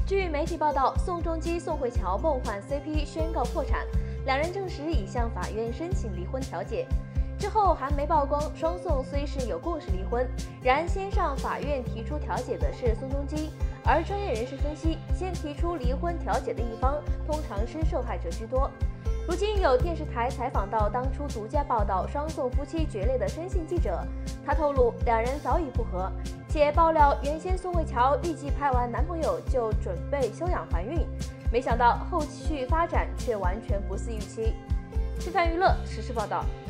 据媒体报道，宋仲基、宋慧乔梦幻 CP 宣告破产，两人证实已向法院申请离婚调解。之后，韩媒曝光双宋虽是有共识离婚，然先上法院提出调解的是宋仲基。而专业人士分析，先提出离婚调解的一方通常是受害者居多。如今有电视台采访到当初独家报道双宋夫妻决裂的申信记者，他透露两人早已复合，且爆料原先宋慧乔预计拍完男朋友就准备休养怀孕，没想到后续发展却完全不似预期。吃饭娱乐实时报道。